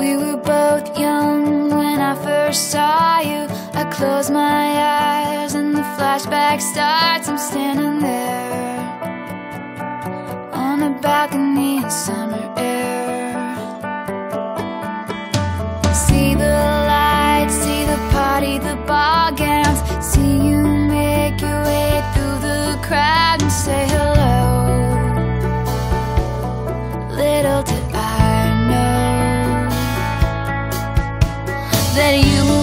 We were both young when I first saw you. I close my eyes and the flashback starts. I'm standing there on a balcony in summer air. See the lights, see the party, the ball gowns. See you make your way through the crowd and say hello. Little did I know that you